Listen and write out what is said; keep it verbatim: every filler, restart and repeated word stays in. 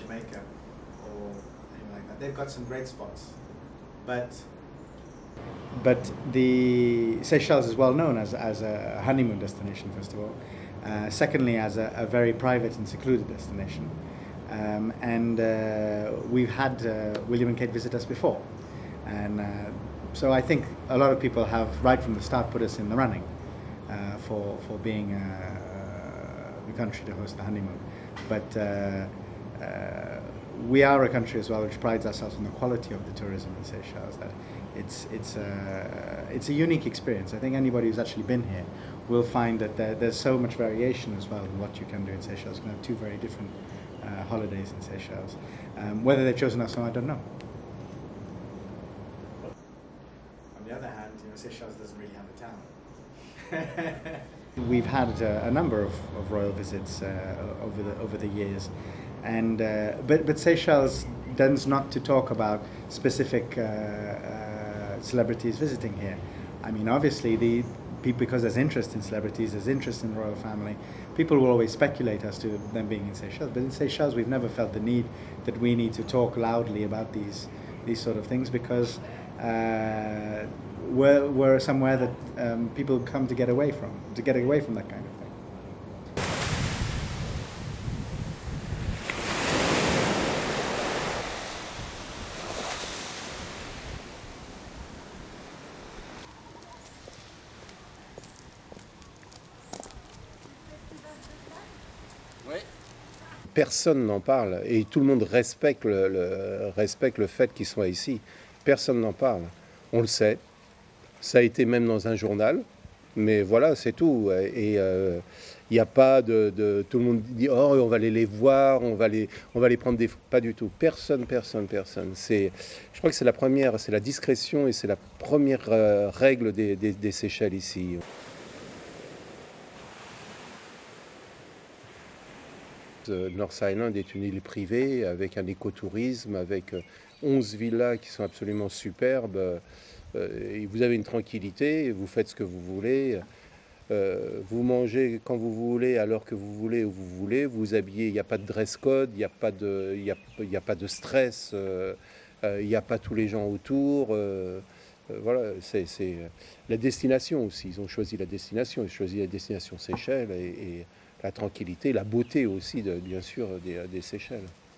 Jamaica or anything like that. They've got some great spots, but but the Seychelles is well known as as a honeymoon destination, first of all. Uh, secondly, as a, a very private and secluded destination. Um, and uh, we've had uh, William and Kate visit us before. And uh, so I think a lot of people have, right from the start, put us in the running uh, for, for being uh, the country to host the honeymoon. But uh, uh, we are a country as well which prides ourselves on the quality of the tourism in Seychelles. That it's, it's, uh, it's a unique experience. I think anybody who's actually been here will find that there, there's so much variation as well in what you can do in Seychelles. You can have two very different uh, holidays in Seychelles. Um, whether they've chosen us or not, I don't know. On the other hand, you know, Seychelles doesn't really have a town. We've had uh, a number of, of royal visits uh, over the over the years, and uh, but but Seychelles tends not to talk about specific uh, uh, celebrities visiting here. I mean, obviously, the because there's interest in celebrities, there's interest in the royal family. People will always speculate as to them being in Seychelles, but in Seychelles, we've never felt the need that we need to talk loudly about these these sort of things because. Uh, We're, we're somewhere that um, people come to get away from, to get away from that kind of thing. Personne n'en parle et tout le monde respecte le, le, respecte le fait qu'ils soient ici. Personne n'en parle. On le sait. Ça a été même dans un journal, mais voilà, c'est tout. Et il euh, n'y a pas de, de... Tout le monde dit « Oh, on va aller les voir, on va les, on va les prendre des... » Pas du tout. Personne, personne, personne. C'est, je crois que c'est la première, c'est la discrétion et c'est la première euh, règle des, des, des Seychelles ici. North Island est une île privée avec un écotourisme, avec onze villas qui sont absolument superbes. Et vous avez une tranquillité, vous faites ce que vous voulez, euh, vous mangez quand vous voulez, à l'heure que vous voulez, où vous voulez, vous vous habillez, il n'y a pas de dress code, il n'y a pas de, il y a, il y a pas de stress, euh, il n'y a pas tous les gens autour. Euh, euh, voilà, c'est, c'est la destination aussi, ils ont choisi la destination, ils ont choisi la destination Seychelles et, et la tranquillité, la beauté aussi, de, bien sûr, des, des Seychelles.